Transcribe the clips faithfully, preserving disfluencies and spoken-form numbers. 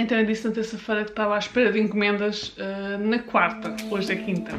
Então eu disse na terça-feira que estava à espera de encomendas uh, na quarta, hoje é quinta.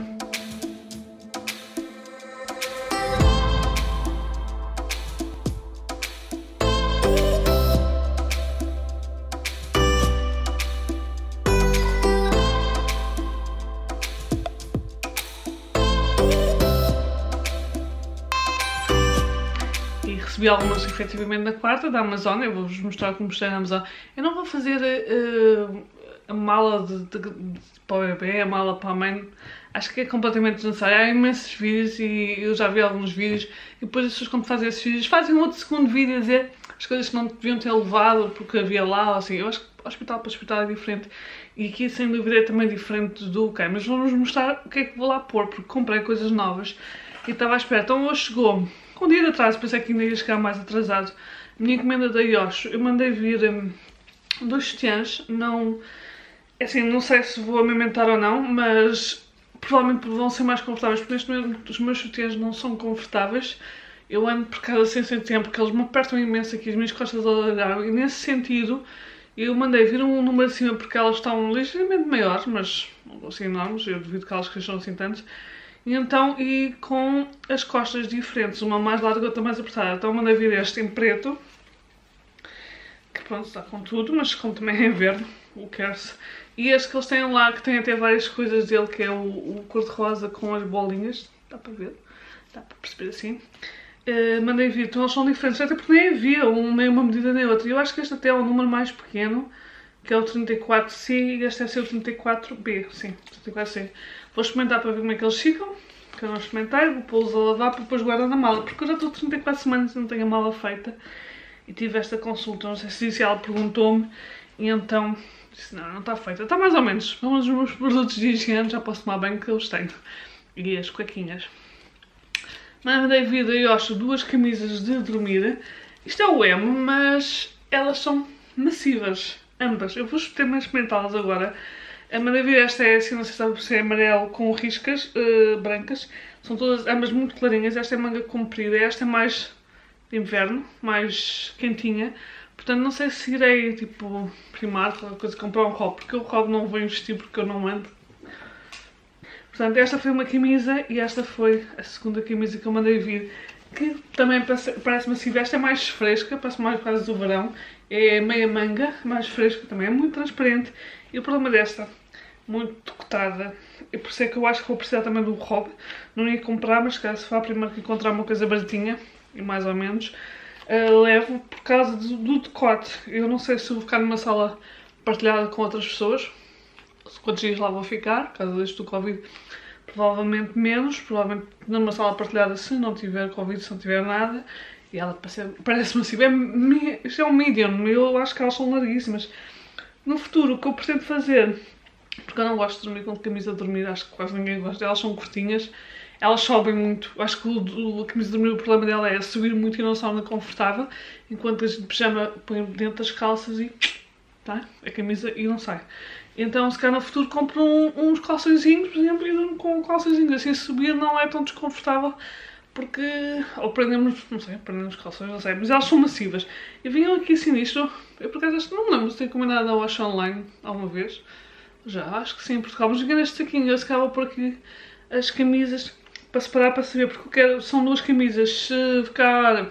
Recebi algumas efetivamente na quarta da Amazon. Eu vou-vos mostrar como está na Amazon. Eu não vou fazer uh, a mala de, de, de, para o bebê, a mala para a mãe. Acho que é completamente desnecessário. Há imensos vídeos e eu já vi alguns vídeos. E depois as pessoas, quando fazem esses vídeos, fazem um outro segundo vídeo a dizer as coisas que não deviam ter levado porque havia lá ou assim. Eu acho que hospital para hospital é diferente. E aqui, sem dúvida, é também diferente do que é. Mas vou-vos mostrar o que é que vou lá pôr, porque comprei coisas novas e estava à espera. Então hoje chegou. Com um dia de atraso, pensei que ainda ia chegar mais atrasado. A minha encomenda da Yosho, eu mandei vir um, dois sutiãs, não, assim, não sei se vou amamentar ou não, mas provavelmente vão ser mais confortáveis, porque neste momento os meus sutiãs não são confortáveis. Eu ando por casa assim sem tempo, porque eles me apertam imenso aqui, as minhas costas alargaram, e nesse sentido eu mandei vir um número acima porque elas estão ligeiramente maiores, mas não assim enormes, eu duvido que elas cresçam assim tanto. E então, e com as costas diferentes, uma mais larga e outra mais apertada. Então mandei vir este em preto, que pronto, está com tudo, mas como também é em verde, o quer-se. E este que eles têm lá, que tem até várias coisas dele, que é o, o cor-de-rosa com as bolinhas, dá para ver, dá para perceber assim. Uh, mandei vir, então eles são diferentes, até porque nem havia um, nem uma medida nem outra. Eu acho que este até é o número mais pequeno, que é o trinta e quatro C, e este deve ser o trinta e quatro B, sim, trinta e quatro C. Vou experimentar para ver como é que eles ficam, que eu não experimentei, vou pô-los a lavar para depois guardar na mala, porque eu já estou trinta e quatro semanas e não tenho a mala feita. E tive esta consulta, não sei se disse, ela perguntou-me, e então disse, não, não está feita. Está mais ou menos, vamos os meus produtos de higiene, já posso tomar banho que eu os tenho. E as cuequinhas. Mandei vir da Yosho duas camisas de dormir. Isto é o M, mas elas são massivas, ambas. Eu vou também experimentá-las agora. A mandei vir esta é assim, não sei se sabe se é amarelo com riscas uh, brancas. São todas, ambas muito clarinhas. Esta é manga comprida, esta é mais de inverno, mais quentinha. Portanto, não sei se irei, tipo, primar, qualquer coisa, comprar um robe, porque o robe não vou investir porque eu não ando. Portanto, esta foi uma camisa e esta foi a segunda camisa que eu mandei vir, que também parece massiva. Esta é mais fresca, parece mais quase do verão. É meia manga, mais fresca, também é muito transparente. E o problema desta, muito decotada, e por isso é que eu acho que vou precisar também do robe. Não ia comprar, mas se for a primeira que encontrar uma coisa baratinha, e mais ou menos, uh, levo por causa do, do decote. Eu não sei se vou ficar numa sala partilhada com outras pessoas, quantos dias lá vou ficar, por causa deste do Covid, provavelmente menos, provavelmente numa sala partilhada se não tiver Covid, se não tiver nada. E ela parece-me assim, é, isto é um medium, eu acho que elas são larguíssimas. No futuro, o que eu pretendo fazer, porque eu não gosto de dormir com camisa de dormir, acho que quase ninguém gosta, elas são curtinhas, elas sobem muito, acho que o, a camisa de dormir, o problema dela é subir muito e não se torna confortável, enquanto a gente de pijama põe dentro das calças e tá, a camisa e não sai. Então, se calhar no futuro compro um, uns calçõezinhos, por exemplo, e durmo com calçõezinhos, assim subir não é tão desconfortável. Porque, ou prendemos, não sei, prendemos calções, não sei, mas elas são massivas. E vinham aqui assim nisto, eu por acaso acho que não me lembro se tenho combinado a Wash Online alguma vez. Já, acho que sim, em Portugal. Mas aqui neste saquinho eu se calhar vou pôr aqui as camisas para separar, para saber, porque eu quero, são duas camisas. Se ficar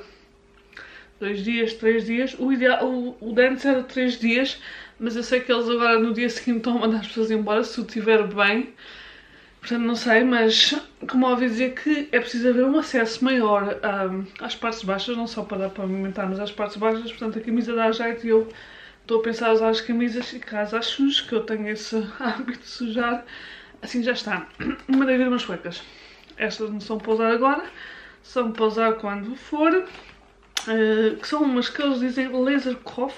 dois dias, três dias, o ideal, o, o de antes era três dias, mas eu sei que eles agora no dia seguinte estão a mandar as pessoas embora, se tudo estiver bem. Portanto, não sei, mas como ouvi dizer que é preciso haver um acesso maior um, às partes baixas, não só para dar para alimentar, mas às partes baixas. Portanto, a camisa dá jeito e eu estou a pensar em usar as camisas e caso as sujes, que eu tenho esse hábito de sujar, assim já está. Mandei vir umas cuecas. Estas não são para usar agora, são para usar quando for. Uh, que são umas que eles dizem laser coff,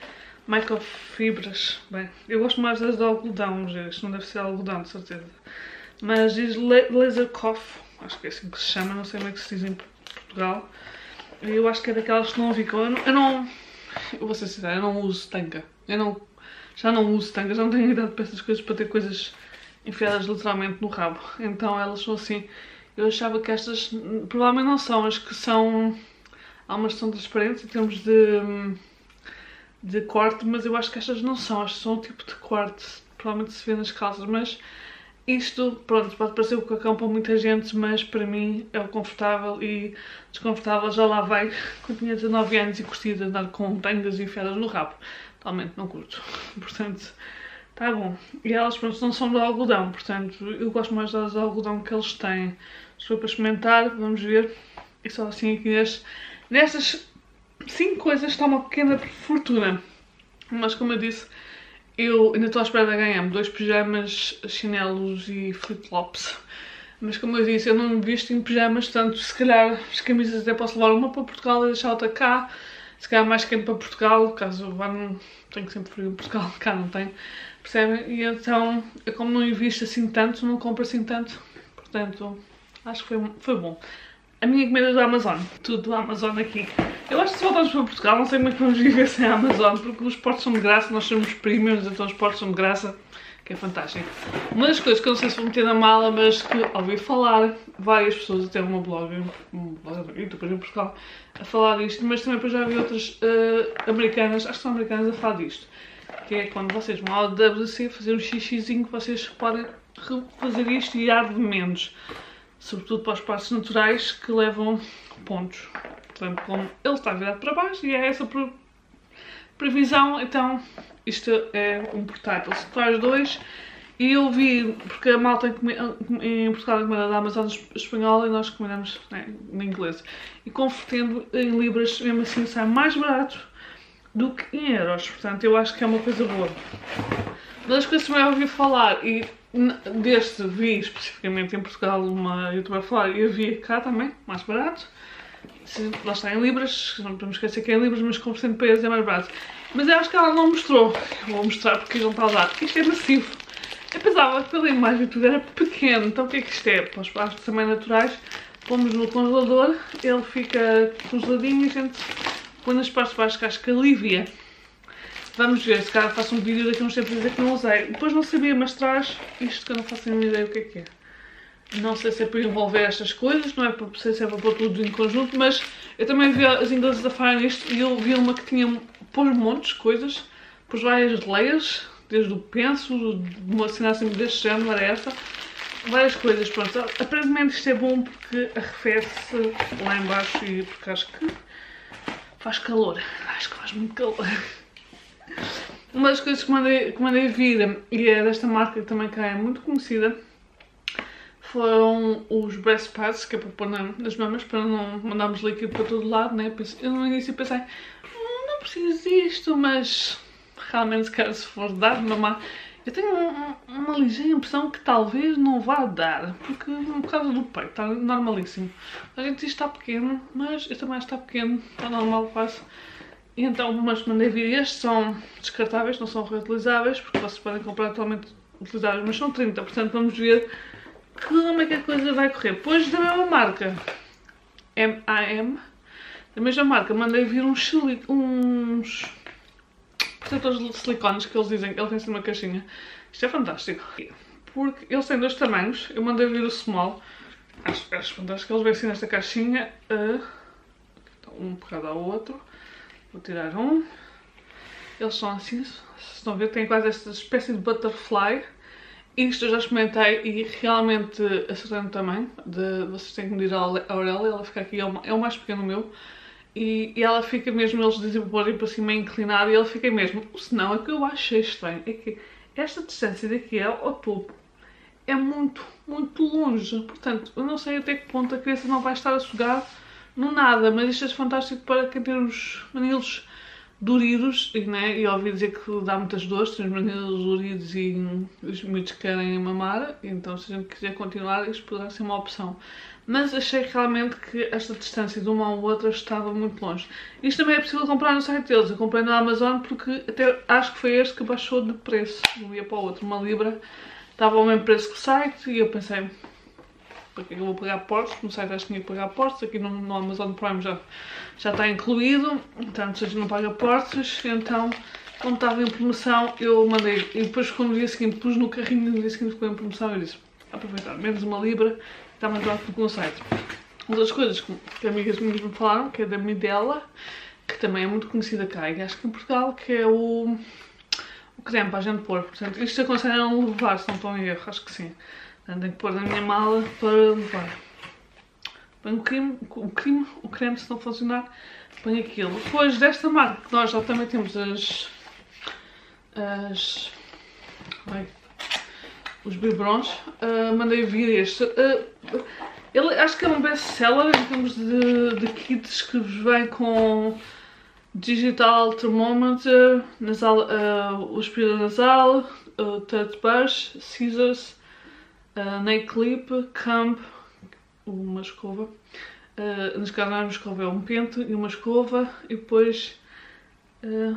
microfibras. Bem, eu gosto mais das de algodão, mas isto não deve ser algodão, de certeza. Mas diz laser coff, acho que é assim que se chama, não sei como é que se diz em Portugal. Eu acho que é daquelas que não ficam. Eu não, eu, não, eu vou ser sincera, eu não uso tanga. Eu não, já não uso tanga, já não tenho idade para essas coisas, para ter coisas enfiadas literalmente no rabo. Então elas são assim. Eu achava que estas provavelmente não são as que são. Há umas que são transparentes em termos de, de corte, mas eu acho que estas não são, acho que são o tipo de corte, provavelmente se vê nas calças, mas isto, pronto, pode parecer o cacão para muita gente, mas para mim é o confortável e desconfortável. Já lá vai, quando tinha dezanove anos e curtia de andar com tangas enfiadas no rabo. Totalmente não curto, portanto, tá bom. E elas, pronto, não são de algodão, portanto, eu gosto mais das de algodão que eles têm. Estou para experimentar, vamos ver. E só assim aqui nestes, nestas cinco coisas está uma pequena fortuna. Mas como eu disse, eu ainda estou à espera de ganhar-me dois pijamas, chinelos e flip-flops. Mas como eu disse, eu não me visto em pijamas, portanto, se calhar as camisas até posso levar uma para Portugal e deixar outra cá. Se calhar mais quente para Portugal, caso eu vá, não tenho sempre frio em Portugal, cá não tenho. Percebem? E então, eu como não invisto assim tanto, não compro assim tanto. Portanto, acho que foi, foi bom. A minha encomenda do Amazon, tudo do Amazon aqui. Eu acho que se voltarmos para Portugal, não sei como é que vamos viver sem a Amazon, porque os portos são de graça, nós somos premiums, então os portos são de graça, que é fantástico. Uma das coisas que eu não sei se vou meter na mala, mas que ouvi falar, várias pessoas, até uma blog, um blog em Portugal, a falar disto, mas também depois já vi outras uh, americanas, acho que são americanas a falar disto, que é quando vocês vão ao W C fazer um xixizinho, vocês podem fazer isto e arde menos. Sobretudo para os partes naturais que levam pontos. Portanto, como ele está virado para baixo e é essa previsão, então isto é um portátil. Se faz dois, e eu vi, porque a malta em Portugal encomenda da Amazon espanhola e nós encomendamos, né, em inglês. E convertendo em libras, mesmo assim sai mais barato do que em euros. Portanto, eu acho que é uma coisa boa. Uma das coisas que eu ouvi falar, e deste vi especificamente em Portugal uma youtuber falar, e eu vi cá também, mais barato. Lá está em libras, não podemos esquecer que é em libras, mas convertendo para euros é mais barato. Mas eu acho que ela não mostrou. Eu vou mostrar porque não está a dar. Isto é massivo. Eu pensava que pela imagem tudo era pequeno, então o que é que isto é? Para os pratos também naturais, pomos no congelador, ele fica congeladinho e a gente põe nas partes de baixo que acho que alivia. Vamos ver, se calhar faço um vídeo daqui a uns tempos a dizer que não usei. Depois não sabia, mas traz isto que eu não faço nenhuma ideia o que é que é. Não sei se é para envolver estas coisas, não é para, sei se é para pôr tudo em conjunto, mas eu também vi as inglesas a falar nisto e eu vi uma que tinha, pôs montes de coisas, pôs várias layers, desde o penso, uma cena assim deste género, era essa, várias coisas, pronto. Aparentemente isto é bom porque arrefece lá em baixo e porque acho que faz calor, acho que faz muito calor. Uma das coisas que mandei, que mandei vir, e é desta marca que também cá é muito conhecida, foram os breast pads, que é para pôr nas mamas, para não mandarmos líquido para todo lado, né? Eu no início pensei, hum, não preciso disto, mas realmente, cara, se for dar de mamar, eu tenho um, uma ligeira impressão que talvez não vá dar, porque por causa do peito, está normalíssimo. A gente diz que está pequeno, mas eu também acho que está pequeno, está normal quase. E então, mas mandei vir estes, são descartáveis, não são reutilizáveis, porque vocês podem comprar totalmente utilizáveis, mas são trinta, portanto vamos ver como é que a coisa vai correr. Depois da mesma marca, M A M, da mesma marca, mandei vir uns, uns protetores de silicones que eles dizem que eles têm assim uma caixinha. Isto é fantástico, porque eles têm dois tamanhos, eu mandei vir o small, acho, acho fantástico, eles vêm assim nesta caixinha, uh, um pegado ao outro. Vou tirar um. Eles são assim, se estão a ver, têm quase esta espécie de butterfly. Isto eu já experimentei e realmente acertei no tamanho. De, vocês têm que medir a orelha, ela fica aqui, é o, é o mais pequeno meu. E, e ela fica mesmo, eles dizem para pôr para cima inclinada e ele fica mesmo. O senão, é que eu achei estranho é que esta distância daqui ao topo é muito, muito longe. Portanto, eu não sei até que ponto a criança não vai estar a sugar no nada, mas isto é fantástico para quem tem os mamilos doridos, e, né, e ouvi dizer que dá muitas dores, tem os mamilos doridos e os miúdos querem mamar, então se a gente quiser continuar isto poderá ser uma opção. Mas achei realmente que esta distância de uma à outra estava muito longe. Isto também é possível comprar no site deles, eu comprei na Amazon porque até acho que foi este que baixou de preço, de um dia para o outro, uma libra, estava ao mesmo preço que o site e eu pensei, para que eu vou pagar portos? No site acho que tinha que pagar portos, aqui no, no Amazon Prime já, já está incluído, portanto se a gente não paga portos, então quando estava em promoção eu mandei, e depois quando no dia seguinte pus no carrinho, no dia seguinte ficou em promoção eu disse, aproveitar, menos uma libra, está mais barato do que no site. Uma das coisas que, que amigas minhas me falaram, que é da Midela, que também é muito conhecida cá, e acho que em Portugal, que é o, o creme para a gente pôr. Portanto, isto aconselho a não levar, se não estou em erro, acho que sim. Portanto, tenho que pôr na minha mala para levar. Ponho o creme, o creme, o creme, se não funcionar, ponho aquilo. Depois desta marca, que nós já também temos as... as... Bem, os biberons, uh, mandei vir este. Uh, ele, acho que é um best-seller em termos de, de kits que vos vem com digital thermometer, nasal, uh, o aspirador nasal, uh, toothbrush, scissors, uh, nail clip, comb, uma escova. Uh, neste caso não é uma escova, é um pente e uma escova. E depois... Uh,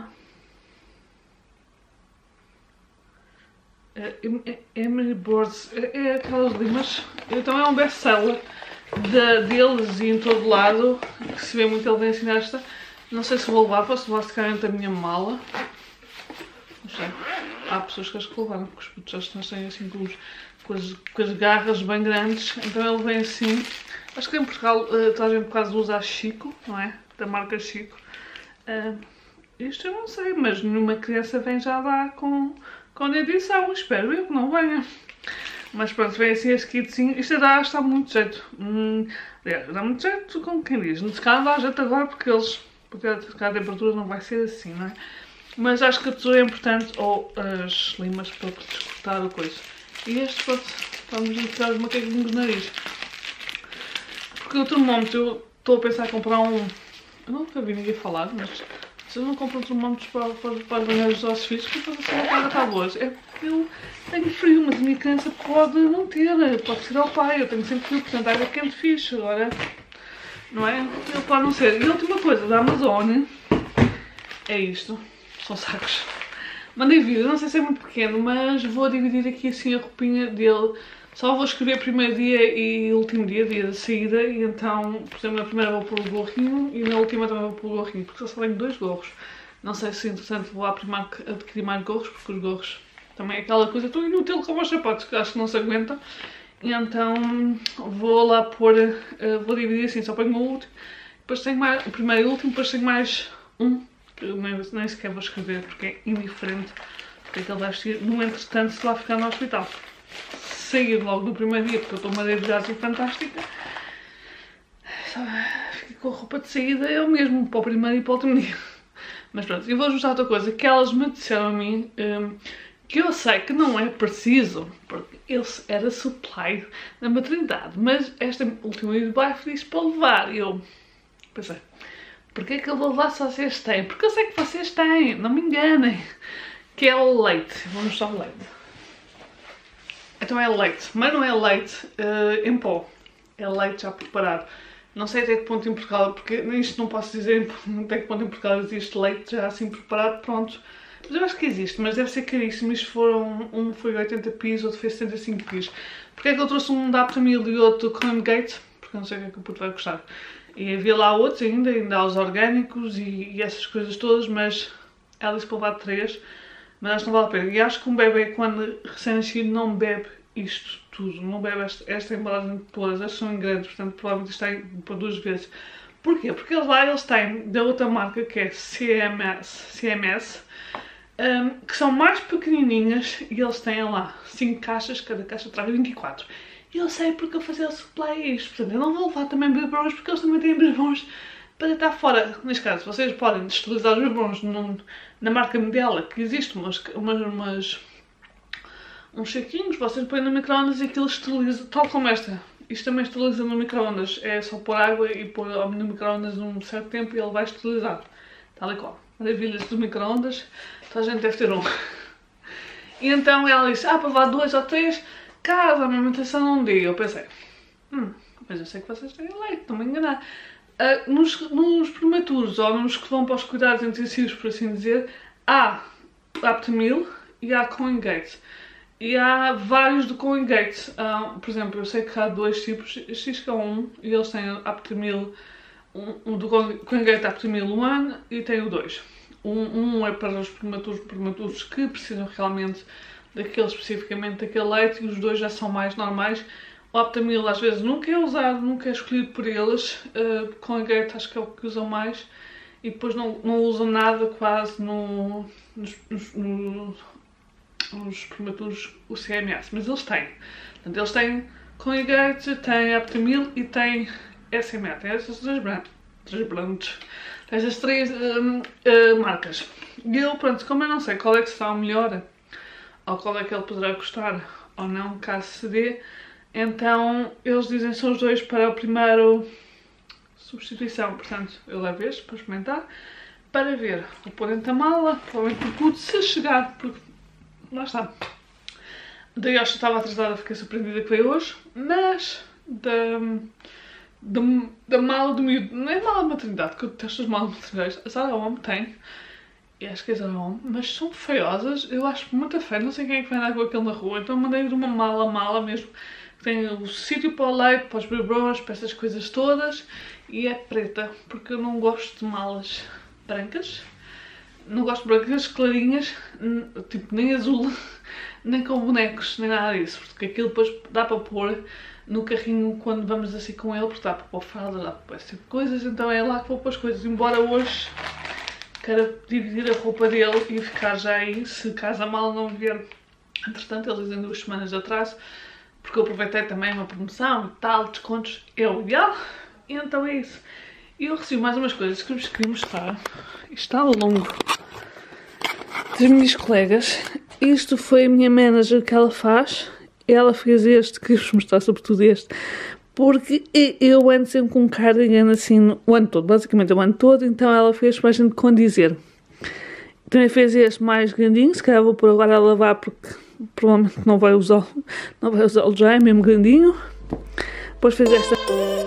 Emery Boards, é, é aquelas limas, então é um best-seller de, deles e em todo lado, que se vê muito ele vem assim nesta. Não sei se vou levar, posso levar se calhar dentro da minha mala. Não sei, há pessoas que acho que levaram, porque os putos já estão assim, assim com, os, com, as, com as garras bem grandes, então ele vem assim. Acho que em Portugal uh, toda a gente quase usa a Chico, não é? Da marca Chico. Uh, isto eu não sei, mas nenhuma criança vem já lá com... com edição, espero eu que não venha. Mas pronto, vem assim este kitzinho. Isto dá, está muito jeito. Hum, dá muito jeito, como quem diz. Se calhar dá jeito agora porque eles... porque a temperatura não vai ser assim, não é? Mas acho que a tesoura é importante, ou as limas para descortar a coisa. E este, pronto, vamos tirar os macaquinhos do nariz. Porque o termómetro, eu estou a pensar em comprar um... Eu nunca vi ninguém falar, mas... se eu não compro termómetros para, para, para as manhãs dos ossos físicos, para ser uma coisa está boa. É porque eu tenho frio, mas a minha criança pode não ter, pode ser ao pai, eu tenho sempre frio, portanto a água quente fixe, agora, não é? Ele pode não ser. E a última coisa da Amazon é isto, são sacos. Mandei vir, não sei se é muito pequeno, mas vou dividir aqui assim a roupinha dele. Só vou escrever primeiro dia e último dia, dia de saída, e então, por exemplo, na primeira vou pôr o gorrinho e na última também vou pôr o gorrinho, porque eu só tenho dois gorros. Não sei se, entretanto, vou à Primark adquirir mais gorros, porque os gorros também é aquela coisa tão inútil como os sapatos, que acho que não se aguenta. E então vou lá pôr, uh, vou dividir assim, só ponho o último, depois tenho mais, o primeiro e o último, depois tenho mais um, que eu nem, nem sequer vou escrever, porque é indiferente porque é que ele vai vestir, no entretanto, se lá ficar no hospital. Sair logo no primeiro dia, porque eu estou uma viagem fantástica. Fiquei com a roupa de saída eu mesmo, para o primeiro e para o último dia. Mas pronto, eu vou ajustar outra coisa, que elas me disseram a mim, um, que eu sei que não é preciso, porque esse era supply da maternidade, mas esta última de baixo disse para levar. E eu pensei, porquê é que eu vou levar se vocês têm? Porque eu sei que vocês têm, não me enganem. Que é o leite, vou mostrar o leite. Então é leite, mas não é leite uh, em pó, é leite já preparado. Não sei até que ponto em Portugal, porque isto não posso dizer até que ponto em Portugal existe leite já assim preparado, pronto. Mas eu acho que existe, mas deve ser caríssimo. Isto foram, um foi oitenta pis, outro foi setenta e cinco pis. Porque é que eu trouxe um da Aptamil e outro Colgate? Porque eu não sei o que é que o puto vai gostar. E havia lá outros ainda, ainda há os orgânicos e, e essas coisas todas, mas ela disse para levar três. Mas acho que não vale a pena. E acho que um bebê, quando recém-nascido, não bebe isto tudo. Não bebe esta, esta embalagem todas. Estas são grandes, portanto, provavelmente isto tem para duas vezes. Porquê? Porque eles lá eles têm da outra marca, que é C M S, C M S um, que são mais pequenininhas e eles têm lá cinco caixas, cada caixa traz vinte e quatro. E eu sei porque eu fazia o supply a isto. Portanto, eu não vou levar também biberons, porque eles também têm biberons para deitar fora. Neste caso, vocês podem esterilizar os biberons na marca Medela, que existe umas, umas, umas, uns saquinhos, vocês põem no micro-ondas e aquilo esteriliza, tal como esta. Isto também esteriliza no micro-ondas, é só pôr água e pôr no micro-ondas num certo tempo e ele vai esterilizar. Tal e qual. Maravilhas do micro-ondas, toda a gente deve ter um. E então ela disse, ah, para levar dois ou três, caso a amamentação não dê. Eu pensei, hum, mas eu sei que vocês têm leite, não me enganar. Uh, nos, nos prematuros, ou nos que vão para os cuidados intensivos, por assim dizer, há Aptamil e há Colgate. E há vários do Colgate. Uh, por exemplo, eu sei que há dois tipos, este é um, e eles têm Aptamil, um, um do Colgate Aptamil um e tem o dois. Um, um é para os prematuros, prematuros que precisam realmente daquele, especificamente daquele leite, e os dois já são mais normais. O Aptamil às vezes nunca é usado, nunca é escolhido por eles, uh, Colgate acho que é o que usam mais, e depois não, não usam nada quase no, nos, nos, nos, nos produtos o C M S, mas eles têm. Portanto, eles têm Colgate, têm Aptamil e têm S M A, têm essas três brands, três brands, essas três um, uh, marcas. E eu, pronto, como eu não sei qual é que será o melhor, ou qual é que ele poderá custar, ou não, caso se dê, então eles dizem que são os dois para o primeiro substituição. Portanto, eu levo este para experimentar, para ver, vou pôr dentro da mala, provavelmente tudo, se chegar, porque lá está. Da Yosha estava atrasada, fiquei surpreendida que veio hoje, mas da, da, da mala do miúdo, não é mala de maternidade, que eu detesto as malas de maternidade, a Zara Home tem, e acho que é Zara Home, mas são feiosas, eu acho muito feio, não sei quem é que vai andar com aquilo na rua, então mandei-lhe uma mala, mala mesmo, que tem o sítio para o leite, para os biberons, para essas coisas todas, e é preta, porque eu não gosto de malas brancas, não gosto de brancas clarinhas, tipo nem azul, nem com bonecos, nem nada disso, porque aquilo depois dá para pôr no carrinho quando vamos assim com ele, porque dá para pôr fralda, dá para pôr esse tipo de coisas, então é lá que vou pôr as coisas, embora hoje quero dividir a roupa dele e ficar já aí, se caso a mala não vier, entretanto eles dizem duas semanas de atraso, porque eu aproveitei também uma promoção e tal, descontos, é o ideal, e então é isso. E eu recebi mais umas coisas que vos queria mostrar, isto está longo, das minhas colegas. Isto foi a minha manager que ela faz, ela fez este, queria-vos mostrar sobretudo este, porque eu ando sempre com um cardigan assim o ano todo, basicamente o ano todo, então ela fez para a gente condizer. Também fez este mais grandinho, se calhar vou pôr agora a lavar porque provavelmente não vai usá-lo, não vai usá-lo já, é mesmo grandinho. Depois fez esta...